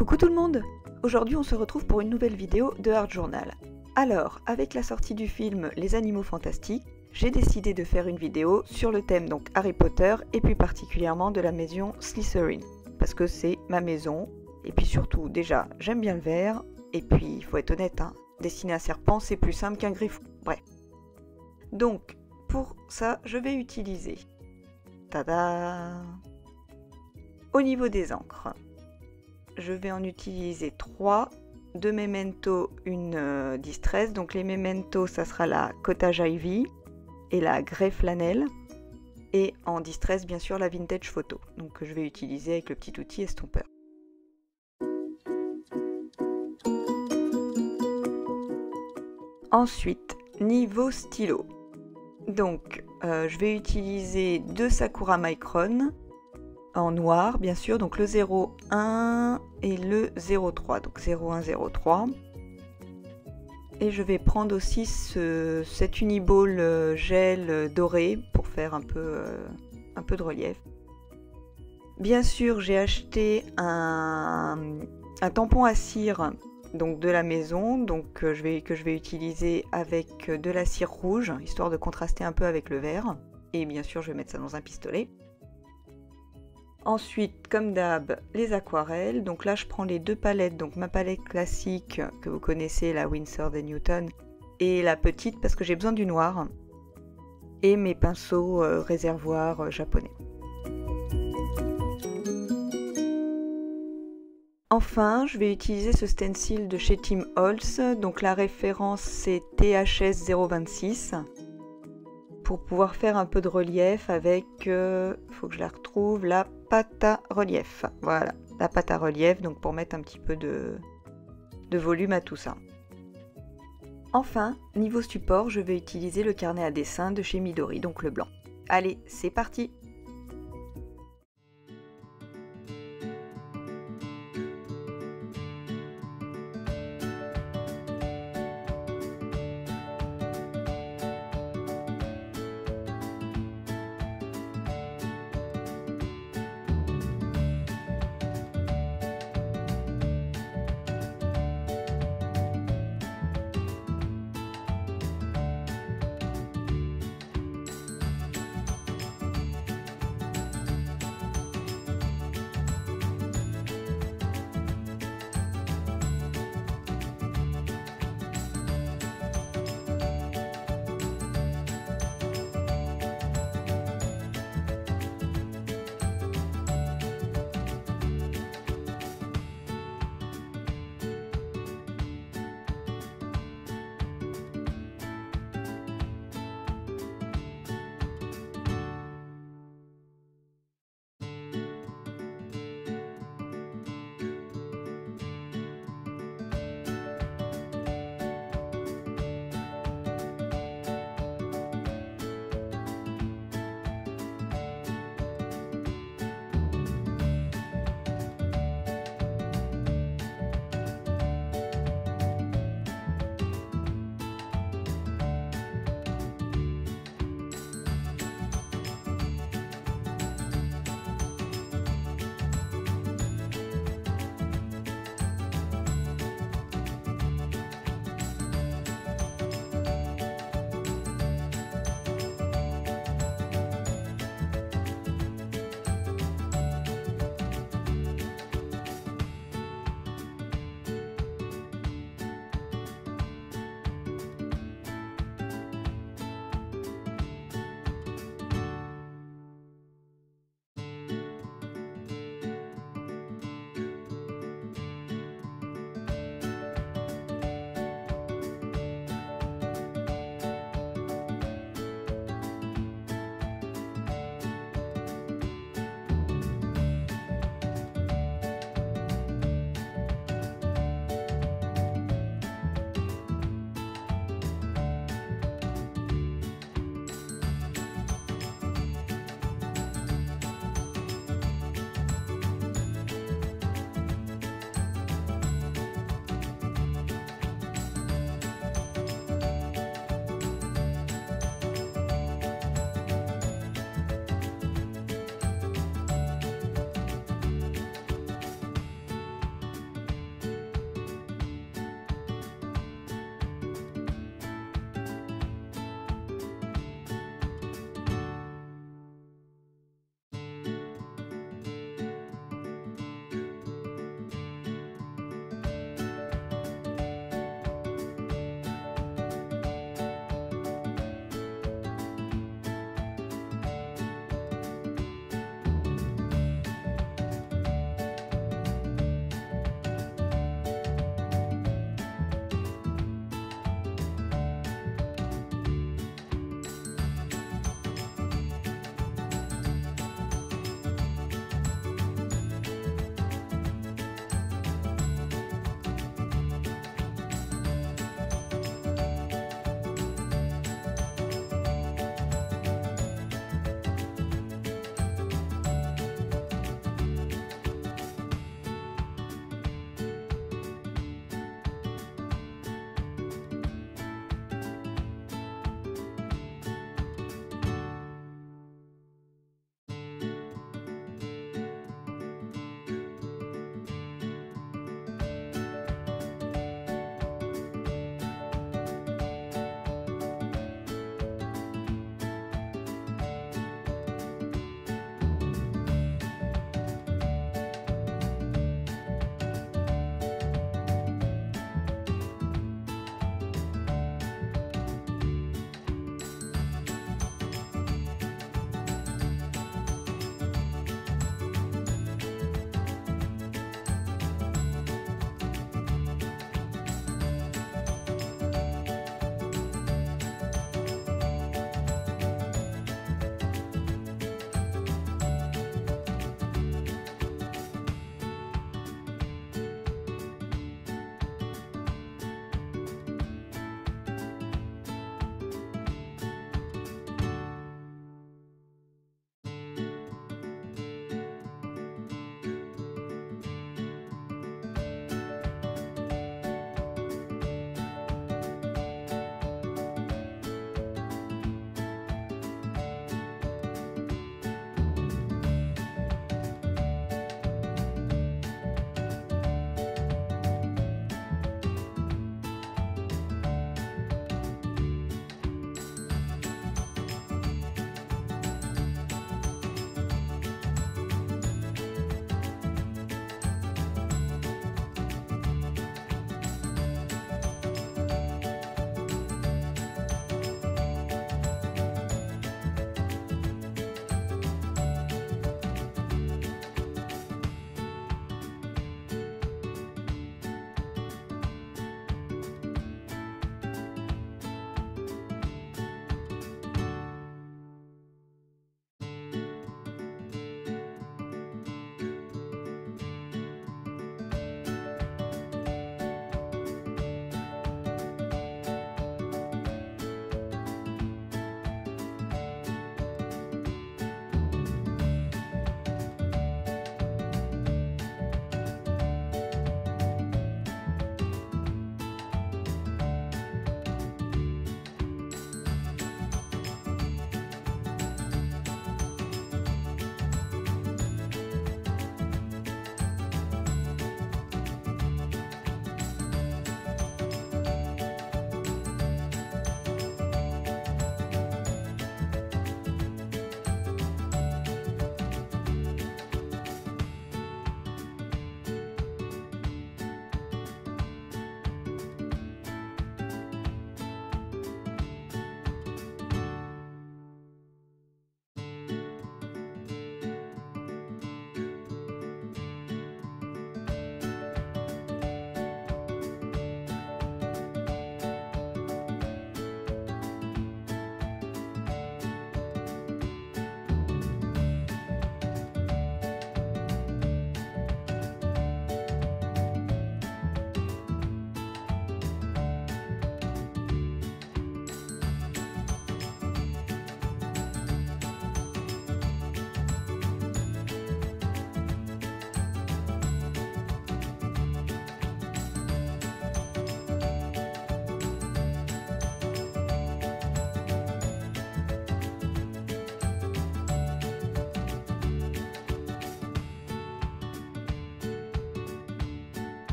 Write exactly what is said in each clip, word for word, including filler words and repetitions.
Coucou tout le monde! Aujourd'hui on se retrouve pour une nouvelle vidéo de Art Journal. Alors, avec la sortie du film Les Animaux Fantastiques, j'ai décidé de faire une vidéo sur le thème donc Harry Potter et plus particulièrement de la maison Slytherin. Parce que c'est ma maison, et puis surtout déjà j'aime bien le vert, et puis il faut être honnête, hein, dessiner un serpent c'est plus simple qu'un griffon, bref. Donc pour ça je vais utiliser, tada, au niveau des encres, je vais en utiliser trois, deux Memento, une euh, Distress. Donc les Memento, ça sera la Cottage Ivy et la Grey Flannel. Et en Distress, bien sûr, la Vintage Photo. Donc que je vais utiliser avec le petit outil estompeur. Ensuite, niveau stylo. Donc euh, je vais utiliser deux Sakura Micron. En noir bien sûr, donc le zéro un et le zéro trois, donc zéro un zéro trois. Et je vais prendre aussi ce, cet uniball gel doré pour faire un peu, euh, un peu de relief. Bien sûr j'ai acheté un, un tampon à cire donc de la maison, donc euh, je vais, que je vais utiliser avec de la cire rouge, histoire de contraster un peu avec le vert. Et bien sûr je vais mettre ça dans un pistolet. Ensuite, comme d'hab, les aquarelles. Donc là, je prends les deux palettes. Donc ma palette classique que vous connaissez, la Winsor et Newton, et la petite parce que j'ai besoin du noir. Et mes pinceaux euh, réservoirs euh, japonais. Enfin, je vais utiliser ce stencil de chez Tim Holtz. Donc la référence c'est T H S zéro vingt-six. Pour pouvoir faire un peu de relief avec, il euh, faut que je la retrouve, la pâte à relief. Voilà, la pâte à relief, donc pour mettre un petit peu de, de volume à tout ça. Enfin, niveau support, je vais utiliser le carnet à dessin de chez Midori, donc le blanc. Allez, c'est parti!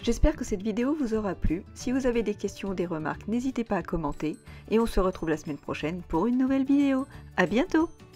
J'espère que cette vidéo vous aura plu. Si vous avez des questions ou des remarques, n'hésitez pas à commenter. Et on se retrouve la semaine prochaine pour une nouvelle vidéo. À bientôt!